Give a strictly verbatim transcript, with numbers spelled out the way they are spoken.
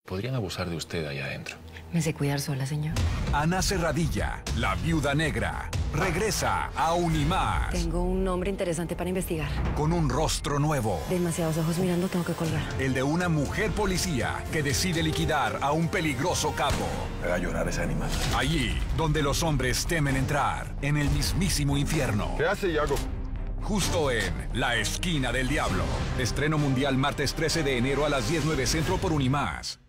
Podrían abusar de usted allá adentro. Me sé cuidar sola, señor. Ana Serradilla, la viuda negra, regresa a Unimás. Tengo un nombre interesante para investigar. Con un rostro nuevo. Demasiados ojos mirando, tengo que colgar. El de una mujer policía que decide liquidar a un peligroso capo. Me va a llorar ese animal. Allí, donde los hombres temen entrar, en el mismísimo infierno. ¿Qué hace, Iago? Justo en La Esquina del Diablo. Estreno mundial martes trece de enero a las diez nueve Centro por Unimás.